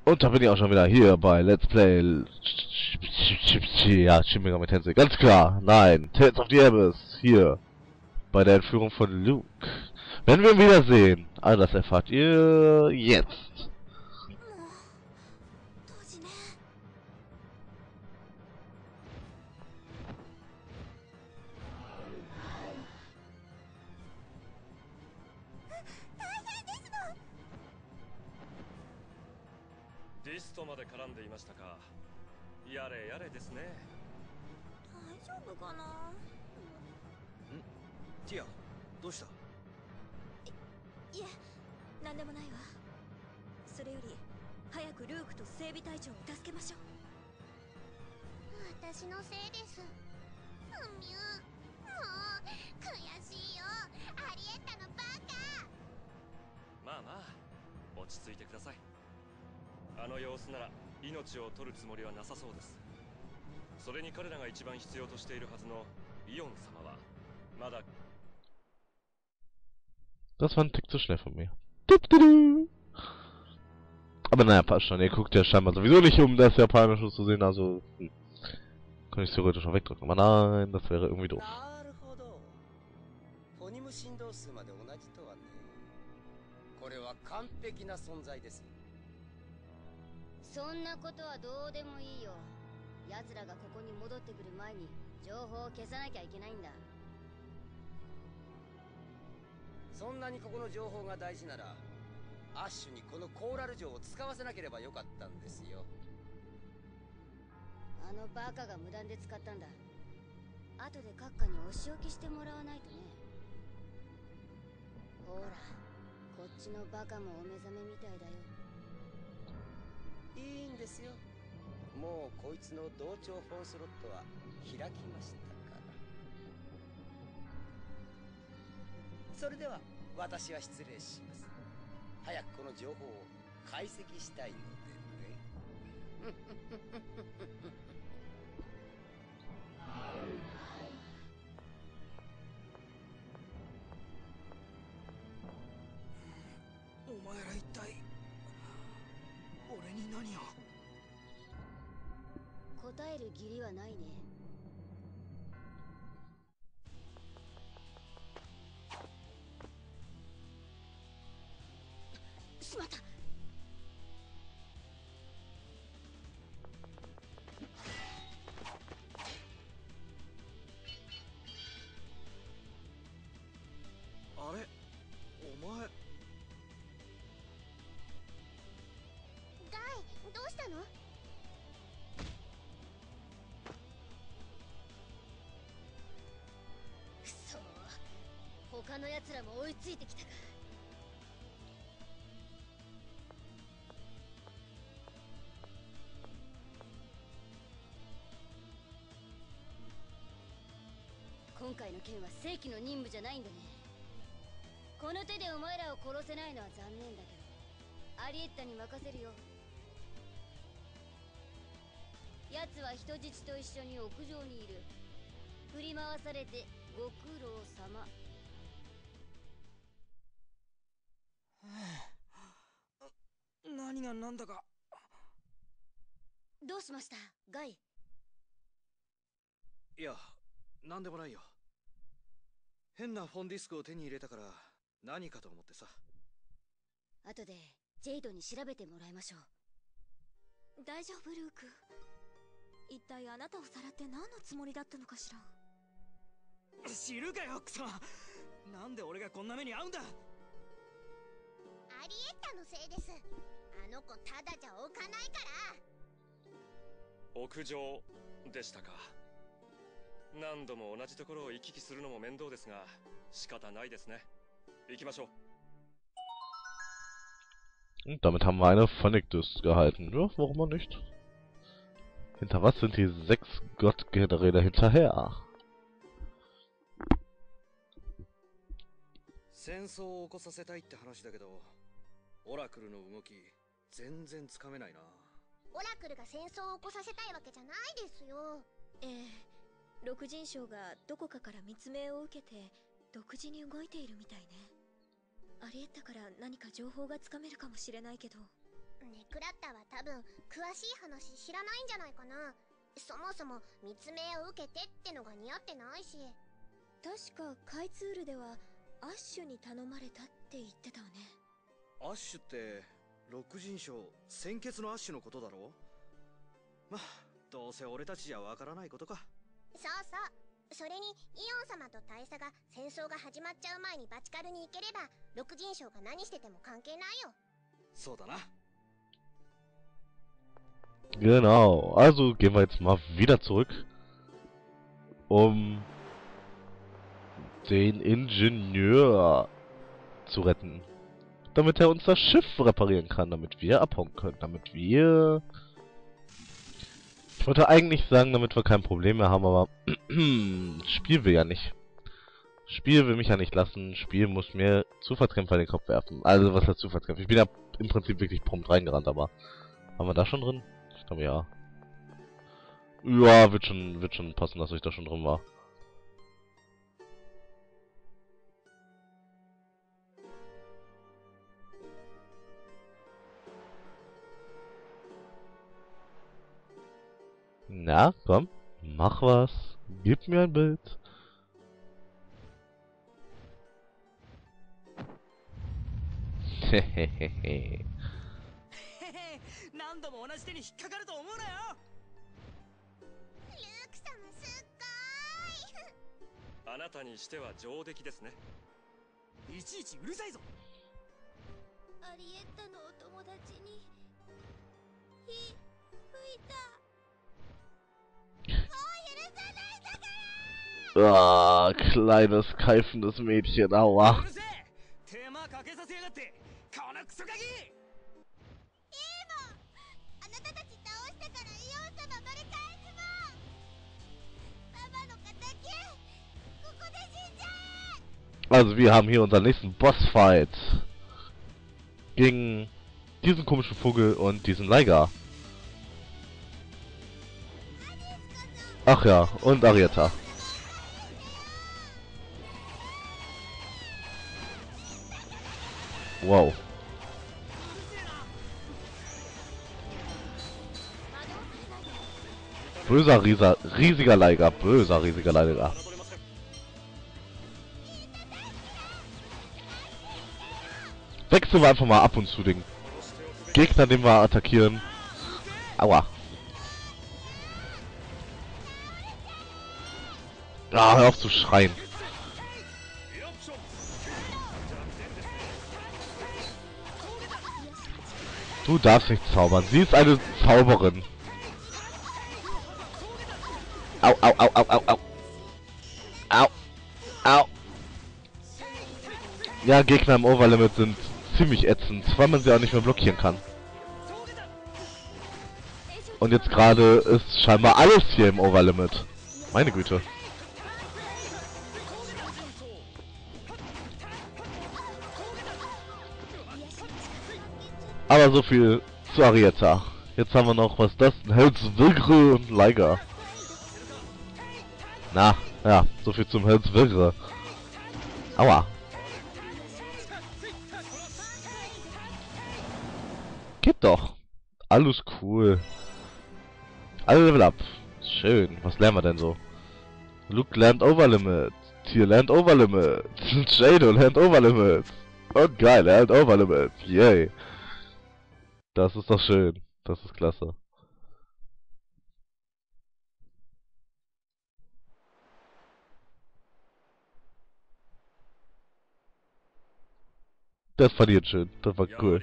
Und da bin ich auch schon wieder hier bei Let's Play. Ja, Shin Megami Tensei. Ganz klar. Nein. Tales of the Abyss. Hier. Bei der Entführung von Luke. Wenn wir ihn wiedersehen. All das erfahrt ihr jetzt. リストまで絡んでいましたか。やれやれですね。 大丈夫かな。 ティア、どうした？ いえ、なんでもないわ。それより早くルークと整備隊長を助けましょう。 私のせいです。ミュウ、もう悔しいよ、アリエッタのバカ。 まあまあ、落ち着いてください。あの様子なら命を取るつもりはなさそうです。それに彼らが一番必要としているはずのイオン様はまだ。 Das war ein Tick zu schnell von mir. Aber naja, passt schon. Ihr guckt ja scheinbar sowieso nicht, um das Japanische zu sehen, also kann ich theoretisch noch wegdrücken. Aber nein, das wäre irgendwie doof. そんなことはどうでもいいよ。奴らがここに戻ってくる前に情報を消さなきゃいけないんだ。 そんなにここの情報が大事なら、アッシュにこのコーラル城を使わせなければよかったんですよ。 あのバカが無断で使ったんだ。後で閣下にお仕置きしてもらわないとね。ほら、こっちのバカもお目覚めみたいだよ。 いいんですよ。もうこいつの同調フォンスロットは開きましたから。それでは私は失礼します。早くこの情報を解析したいのでね。 お前ら一体俺に何を。 答える義理はないね。しまった。 あれ、お前。 ガイ、どうしたの？ くそ、他の奴らも追いついてきたか。今回の件は正規の任務じゃないんだね。この手でお前らを殺せないのは残念だけど、アリエッタに任せるよ。奴は人質と一緒に屋上にいる。振り回されてご苦労様。 何が何だか。 どうしました、ガイ？ いや、なんでもないよ。変なフォンディスクを手に入れたから何かと思ってさ。 後でジェイドに調べてもらいましょう。 大丈夫、ルーク。一体あなたをさらって何のつもりだったのかしら。 知るかよ、クソ。なんで俺がこんな目に遭うんだ。 アリエッタのせいです。あの子ただじゃ置かないから。 屋上でしたか。何度も同じところを行き来するのも面倒ですが仕方ないですね。行きましょう。 Und damit haben wir eine Phonic-Disc gehalten. Ja, warum auch nicht? Hinter was sind die 6 Gottgeräte hinterher? 戦争を起こさせたいって話だけど、オラクルの動き全然つかめないな。 オラクルが戦争を起こさせたいわけじゃないですよ。 ええ、六人将がどこかから密命を受けて独自に動いているみたいね。アリエッタから何か情報がつかめるかもしれないけど。 願クラッタは多分詳しい話知らないんじゃないかな。そもそも密命を受けてってのが似合ってないし。 確かカイツールではアッシュに頼まれたって言ってたわね。 アッシュって六人将鮮血のアッシュのことだろ。まあどうせ俺たちじゃわからないことか。 そうそう。それにイオン様と大佐が戦争が始まっちゃう前にバチカルに行ければ六人将が何してても関係ないよ。 そうだな。 Genau, also gehen wir jetzt mal wieder zurück, um den Ingenieur zu retten. Damit er uns das Schiff reparieren kann, damit wir abhauen können, damit wir... Ich wollte eigentlich sagen, damit wir kein Problem mehr haben, aber Spiel will ja nicht. Spiel will mich ja nicht lassen, Spiel muss mir Zufallskrämpfe in den Kopf werfen. Also was heißt Zufallskrämpfe? Ich bin ja im Prinzip wirklich prompt reingerannt, aber... Haben wir da schon drin? Ich glaube ja. Ja, wird schon passen, dass ich da schon drin war. Na, komm, mach was. Gib mir ein Bild. へへへへ。 何度も同じ手に引っかかると思うなよ。 ルーク様すっごーい。 あなたにしては上出来ですね。 いちいちうるさいぞ。 アリエッタのお友達に火吹いた。 Ah, kleines, keifendes Mädchen, aua. うるせえ。手間かけさせやがって。このクソガキ。 あなたたち倒したからイオン様取り返すもん。ママの敵ここで死んじゃえ。 Also wir haben hier unseren nächsten Bossfight. Gegen diesen komischen Vogel und diesen Liger. Ach ja, und Arietta. Wow. Böser, riesiger Liger. Böser, riesiger Liger. Wechseln wir einfach mal ab und zu den Gegner, den wir attackieren. Aua. Ah, hör auf zu schreien. Du darfst nicht zaubern. Sie ist eine Zauberin. Au, au, au, au, au, au. Au. Au. Ja, Gegner im Overlimit sind ziemlich ätzend, weil man sie auch nicht mehr blockieren kann. Und jetzt gerade ist scheinbar alles hier im Overlimit. Meine Güte. Aber so viel zu Arietta. Jetzt haben wir noch, was ist das? Ein Helswirre und Liger. Na, ja, so viel zum Helswirre. Aua. Geht doch. Alles cool. Alle Level up. Schön. Was lernen wir denn so? Luke lernt Overlimit. Tyr lernt Overlimit. Jado lernt Overlimit. Oh geil, er lernt Overlimit. Yay. Das ist doch schön. Das ist klasse. Das fand ich jetzt schön. Das war cool.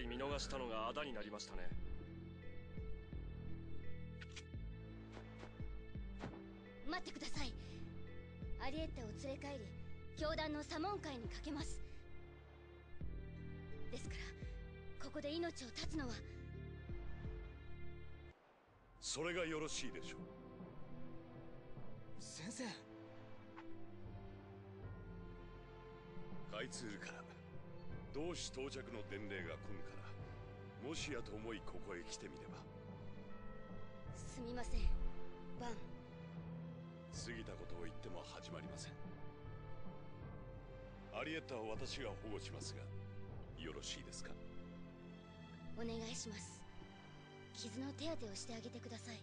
待ってください。アリエッタを連れ帰り、教団のサモン会にかけます。ですから、ここで命を絶つのは。 それがよろしいでしょう。 先生。 開通から同志到着の伝令が来るから、もしやと思いここへ来てみれば。 すみません、バン。 過ぎたことを言っても始まりません。アリエッタを私が保護しますが、よろしいですか？ お願いします。 傷の手当てをしてあげてください。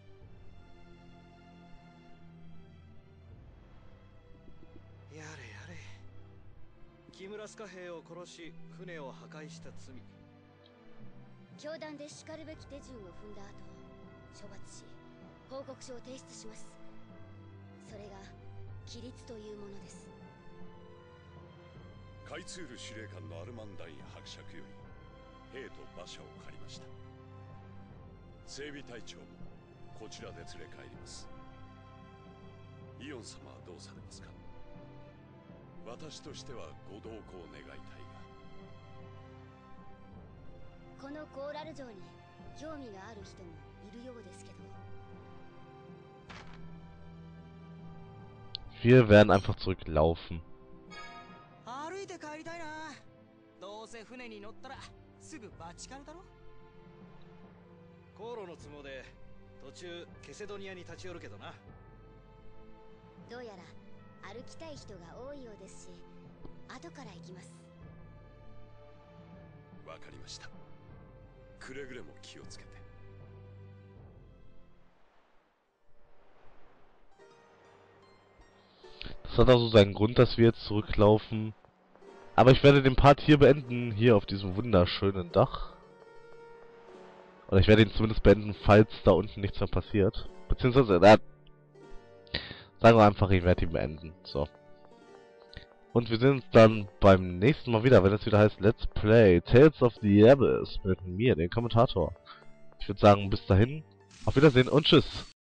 やれやれ。木村スカ兵を殺し船を破壊した罪。 教団でしかるべき手順を踏んだ後、処罰し報告書を提出します。それが規律というものです。 カイツール司令官のアルマンダイン伯爵より兵と馬車を借りました。整備隊長もこちらで連れ帰ります。イオン様はどうされますか？私としてはご同行願いたいが。 このコーラル城に興味がある人もいるようですけど。 Wir werden einfach zurücklaufen. 歩いて帰りたいな。どうせ船に乗ったらすぐバチカルだろ。 航路の都合で途中ケセドニアに立ち寄るけどな。 どうやら歩きたい人が多いようですし、後から行きます。 わかりました。くれぐれも気をつけて。 Das hat also seinen Grund, dass wir jetzt zurücklaufen. Aber ich werde den Part hier beenden, hier auf diesem wunderschönen Dach. Oder ich werde ihn zumindest beenden, falls da unten nichts mehr passiert. Beziehungsweise, sagen wir einfach, ich werde ihn beenden. So. Und wir sehen uns dann beim nächsten Mal wieder, wenn es wieder heißt Let's Play Tales of the Abyss mit mir, dem Kommentator. Ich würde sagen, bis dahin, auf Wiedersehen und tschüss.